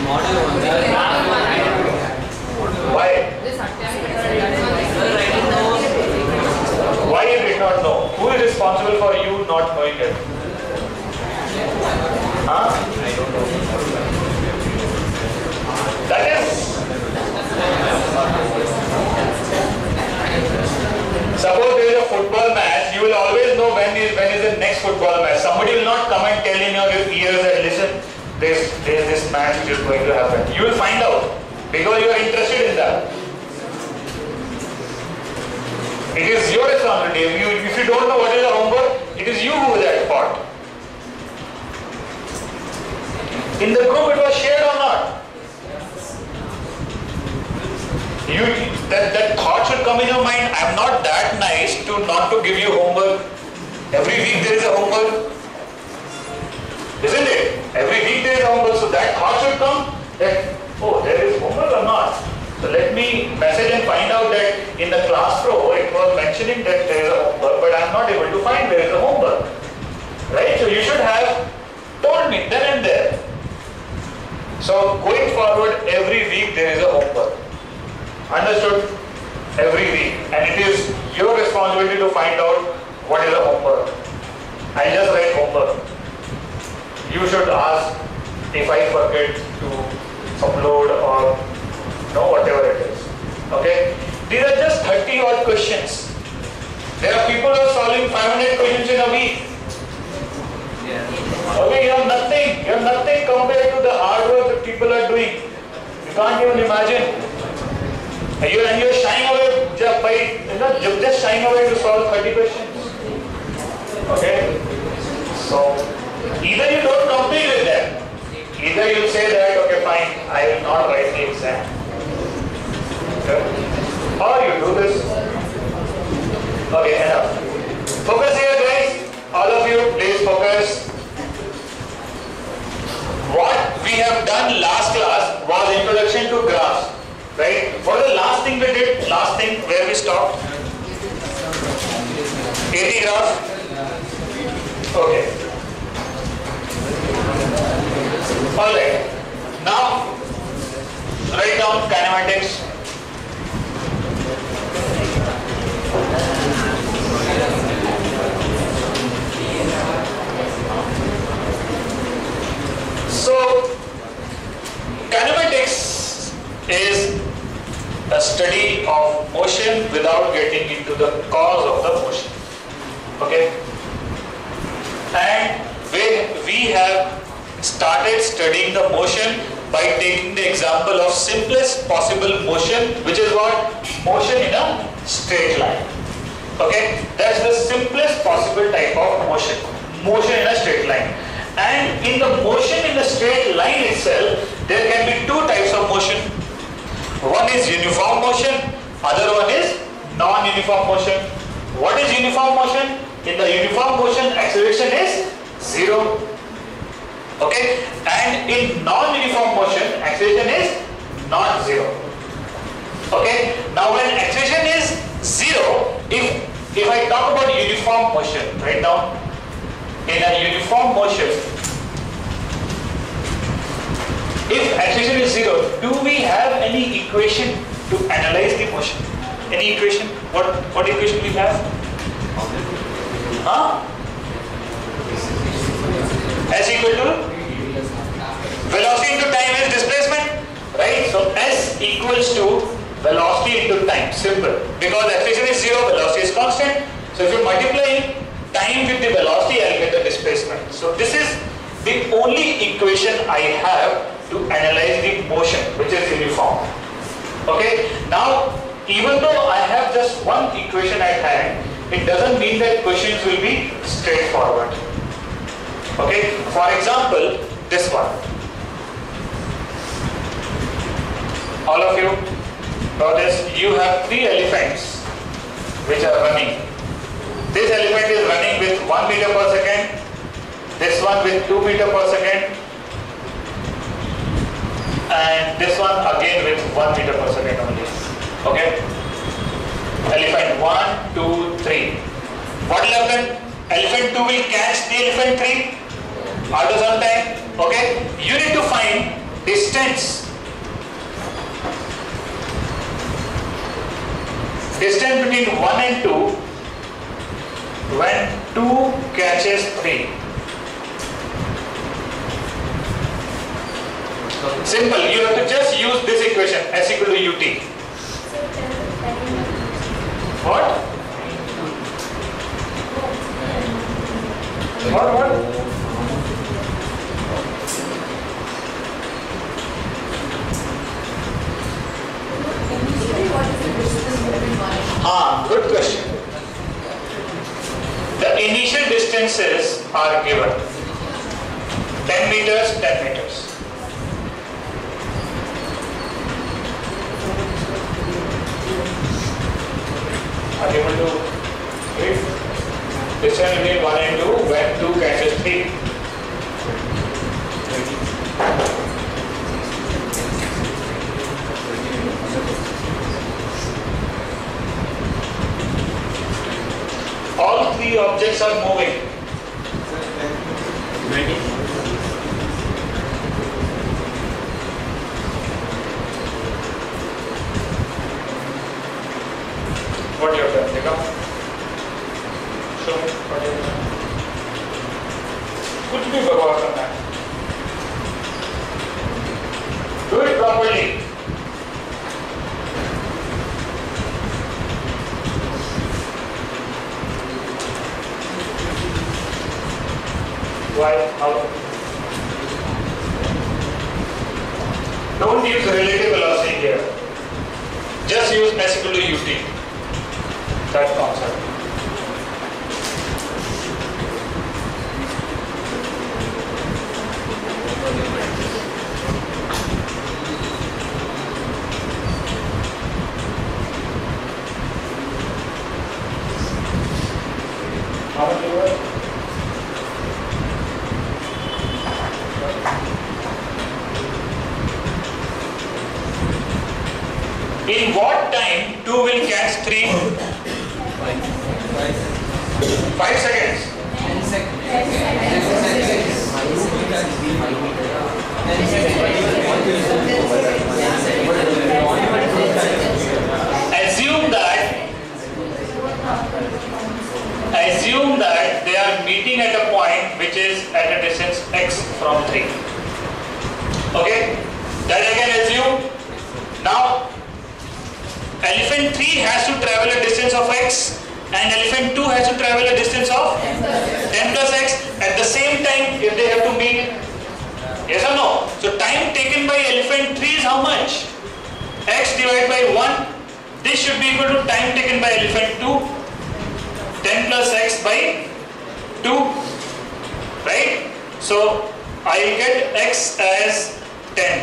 Why? Why you did not know? Who is responsible for you not knowing it? Huh? That is. Suppose there is a football match, you will always know when is the next football match. Somebody will not come and tell in your ears that listen, there's this match which is going to happen. You will find out because you are interested in that. It is your responsibility. If you don't know what is the homework, it is you who is at fault. In the group it was shared or not? That thought should come in your mind. I am not that nice to not to give you homework. Every week there is a homework. Isn't it? Every week there is a homework. So that thought should come that, oh, there is homework or not? So let me message and find out that in the class pro it was mentioning that there is a homework, but I am not able to find where is the homework. Right? So you should have told me then and there. So going forward, every week there is a homework. Understood? Every week. And it is your responsibility to find out what is the homework. I just write homework. You should ask if I forget to upload or whatever it is. Okay? These are just 30 odd questions. There are people who are solving 500 questions in a week. Okay, you have nothing. You have nothing compared to the hard work that people are doing. You can't even imagine. And you're shying away just shying away to solve 30 questions. Okay? So, either you don't complete with them, either you say that, okay fine, I will not write the exam. Okay? Or you do this. Okay, enough. Focus here guys. All of you, please focus. What we have done last class was introduction to graphs. Right? What was the last thing we did? Last thing where we stopped? 80 graph. Okay. Alright. Now write down kinematics. So kinematics is a study of motion without getting into the cause of the motion. Okay? And we have started studying the motion by taking the example of simplest possible motion, which is what? Motion in a straight line. Okay? That's the simplest possible type of motion. Motion in a straight line. And in the motion in the straight line itself, there can be two types of motion. One is uniform motion, other one is non-uniform motion. What is uniform motion? In the uniform motion, acceleration is 0. Okay? And in non-uniform motion, acceleration is not 0. Okay? Now when acceleration is 0, if I talk about uniform motion, right now, in a uniform motion, if acceleration is 0, do we have any equation to analyze the motion? Any equation? What equation we have? Huh? S equal to velocity into time is displacement, right? So S equals to velocity into time. Simple. Because acceleration is 0, velocity is constant. So if you multiply time with the velocity, I'll get the displacement. So this is the only equation I have to analyze the motion, which is uniform. Okay? Now, even though I have just one equation at hand, it doesn't mean that questions will be straightforward. Okay? For example, this one. All of you notice you have 3 elephants which are running. This elephant is running with 1 meter per second, this one with 2 meter per second, and this one again with 1 meter per second only. Okay? Elephant 1, 2, 3. What will happen? Elephant 2 will catch the elephant 3 after some time. Okay? You need to find distance between 1 and 2 when 2 catches 3? Simple, you have to just use this equation, S equal to UT. What? What? Good question. The initial distances are given. 10 meters, 10 meters. Are you able to read? Distance between 1 and 2 when 2 catches 3. All 3 objects are moving. What you have done? Take up. Show me what you have done. कुछ भी बकवास करना है. Do it properly. Why? How? Don't use relative velocity here. Just use S equal to UT. That concept. How much you have? In what time 2 will catch 3? 5 seconds. 10 seconds. Assume that they are meeting at a point which is at a distance x from 3. Okay? That I can assume. Now, elephant 3 has to travel a distance of x and elephant 2 has to travel a distance of 10 plus x at the same time if they have to meet. Yes or no? So time taken by elephant 3 is how much? X divided by 1. This should be equal to time taken by elephant 2. 10 plus x by 2. Right? So I will get x as 10.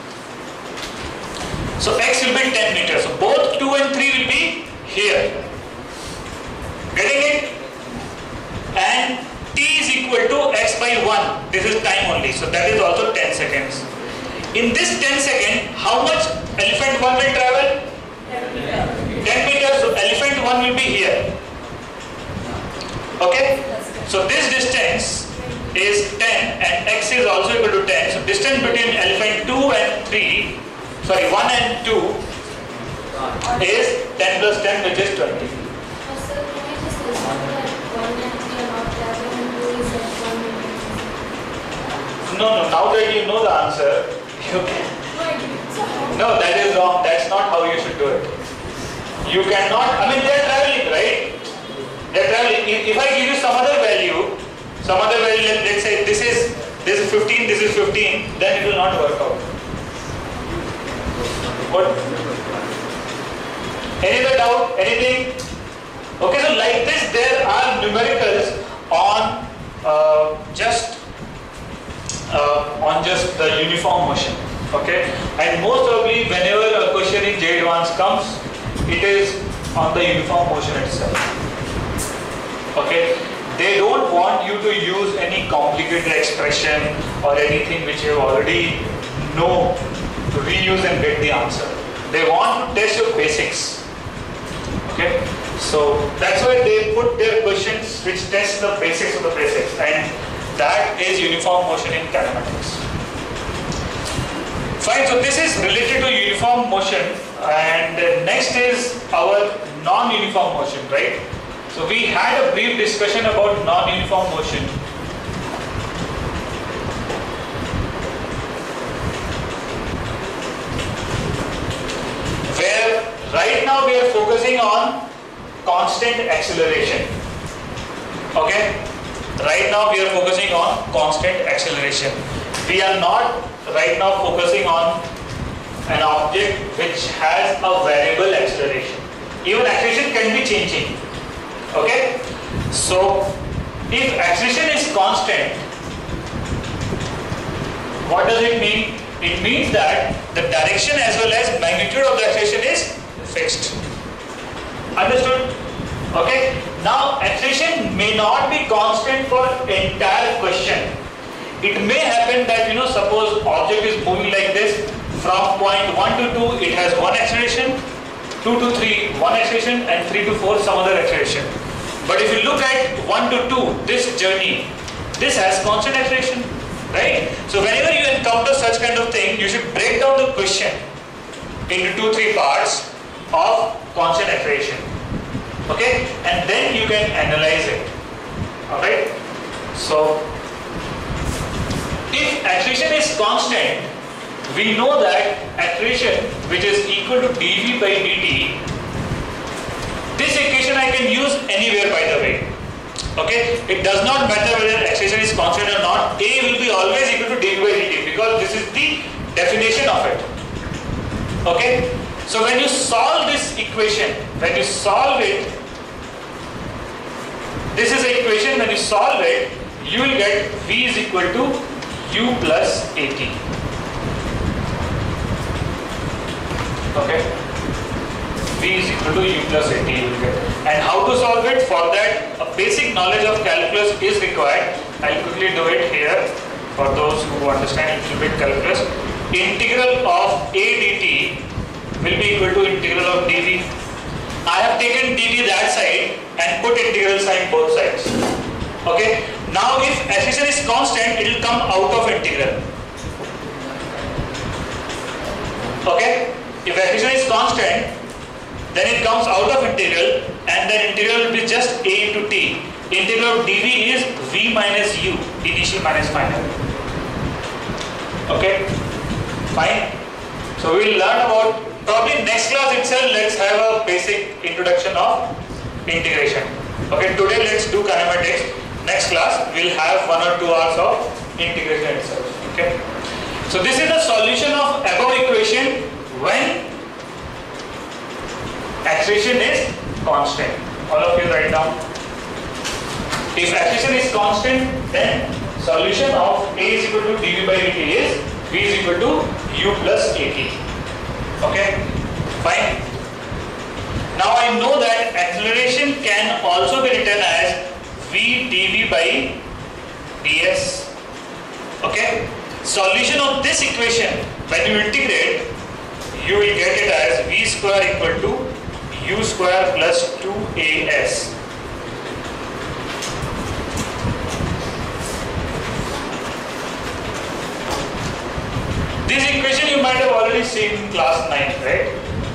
So x will be 10 meters. So both 2 and 3 will be here. Getting it? And t is equal to x by 1. This is time only. So that is also 10 seconds. In this 10 seconds, how much elephant 1 will travel? 10 meters. So elephant 1 will be here. Okay? So this distance is 10 and x is also equal to 10. So distance between elephant 2 and 3, sorry 1 and 2 is 10 plus 10 which is 20. No, now that you know the answer, you can. No, that is wrong. That's not how you should do it. You cannot, I mean they are traveling, right? They are traveling. If I give you some other value, let's say this is 15, this is 15, then it will not work out. What? Any other doubt? Anything? Okay, so like this, there are numericals on just the uniform motion. Okay, and most probably whenever a question in JEE Advanced comes, it is on the uniform motion itself. Okay, they don't want you to use any complicated expression or anything which you already know to reuse and get the answer. They want to test your basics. Okay, so that's why they put their questions which test the basics of the basics, and that is uniform motion in kinematics. Fine, so this is related to uniform motion And next is our non-uniform motion, right? So we had a brief discussion about non-uniform motion. Where right now we are focusing on constant acceleration. Okay? Right now we are focusing on constant acceleration. We are not right now focusing on an object which has a variable acceleration. Even acceleration can be changing. Okay? So, if acceleration is constant, what does it mean? It means that the direction as well as magnitude of the acceleration is fixed. Understood? Okay? Now, acceleration may not be constant for entire question. It may happen that, suppose object is moving like this, from point 1 to 2 it has one acceleration, 2 to 3 one acceleration, and 3 to 4 some other acceleration. But if you look at 1 to 2, this journey, this has constant acceleration, right? So whenever you encounter such kind of thing, you should break down the question into 2-3 parts of constant acceleration. Okay? And then you can analyze it. Alright? So, if acceleration is constant, we know that acceleration which is equal to dv by dt, this equation I can use anywhere, by the way. Okay? It does not matter whether acceleration is constant or not, A will be always equal to dv by dt because this is the definition of it. Okay? So when you solve this equation, when you solve it, this is the equation, when you solve it, you will get V is equal to U plus AT. Okay? V is equal to U plus AT you will get. And how to solve it? For that, a basic knowledge of calculus is required. I'll quickly do it here for those who understand a little bit calculus. Integral of A dt will be equal to integral of dv. I have taken dt that side and put integral sign both sides. Okay. Now if acceleration is constant, it will come out of integral. Okay. If acceleration is constant, then it comes out of integral, and then integral will be just a into t. Integral of dv is v minus u, initial minus final. Okay. Fine. So we will learn about, probably next class itself, let's have a basic introduction of integration. Okay, today let's do kinematics. Next class we'll have 1 or 2 hours of integration itself. Okay. So this is the solution of above equation when acceleration is constant. All of you write down. If acceleration is constant, then solution of A is equal to dv by dt is V is equal to U plus AT. Okay, fine. Now I know that acceleration can also be written as V dv by ds. Okay, solution of this equation, when you integrate, you will get it as V square equal to U square plus 2as. This equation you might have already seen in class 9, right?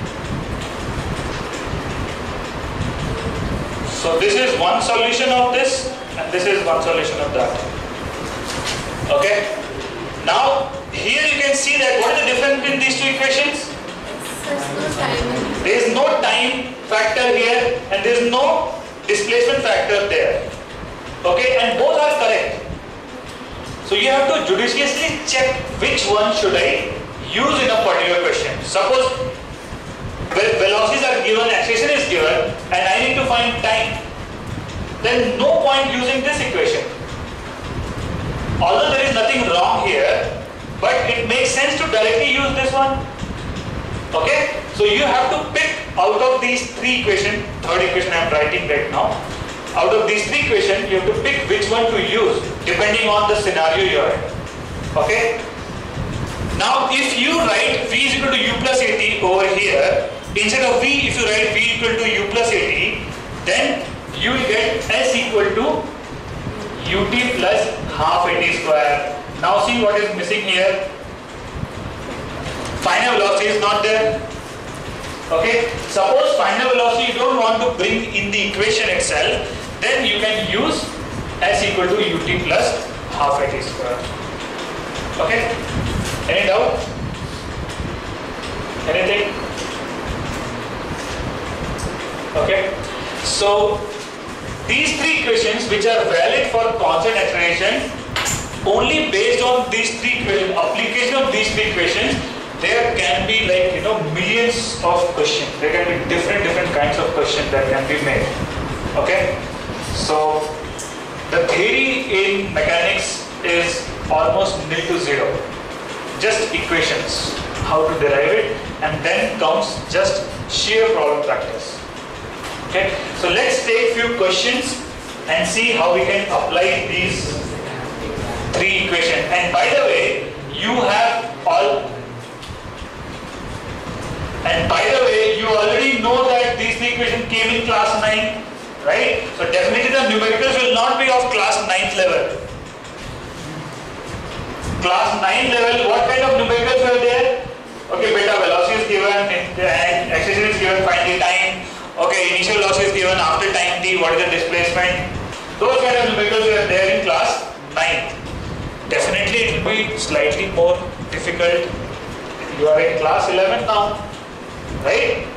So this is one solution of this, and this is one solution of that. Okay? Now, here you can see that what is the difference between these two equations? There is no time factor here, and there is no displacement factor there. Okay? And both are correct. So you have to judiciously check which one should I use in a particular question. Suppose velocities are given, acceleration is given, and I need to find time. Then no point using this equation. Although there is nothing wrong here, but it makes sense to directly use this one. Okay? So you have to pick out of these 3 equations, third equation I am writing right now. Out of these 3 equations, you have to pick which one to use depending on the scenario you are in. Okay? Now, if you write V is equal to U plus AT over here, instead of V, if you write V equal to U plus AT, then you will get S equal to UT plus half AT square. Now see what is missing here. Final velocity is not there. Okay, suppose final velocity you don't want to bring in the equation itself, then you can use s equal to ut plus half at square. Okay, any doubt? Anything? Okay, so these three equations which are valid for constant acceleration, only based on these three equations, application of these three equations, there can be like millions of questions. There can be different kinds of questions that can be made. Okay, so the theory in mechanics is almost nil to zero. Just equations, how to derive it, and then comes just sheer problem practice. Okay, so let's take few questions and see how we can apply these three equations. And by the way, you already know that these three equations came in class 9, right? So definitely the numericals will not be of class 9th level. Class 9 level, what kind of numericals were there? Okay, beta velocity is given, and acceleration is given, find the time. Okay, initial velocity is given, after time t, what is the displacement? Those kind of numericals are there in class 9. Definitely it will be slightly more difficult. You are in class 11 now, right?